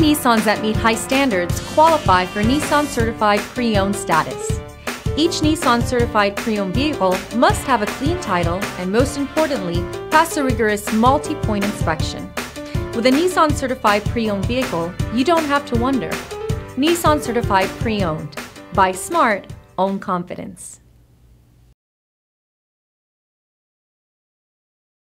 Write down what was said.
Nissans that meet high standards qualify for Nissan Certified Pre-Owned status. Each Nissan Certified Pre-Owned vehicle must have a clean title and, most importantly, pass a rigorous multi-point inspection. With a Nissan Certified Pre-Owned vehicle, you don't have to wonder. Nissan Certified Pre-Owned. Buy smart, own confidence.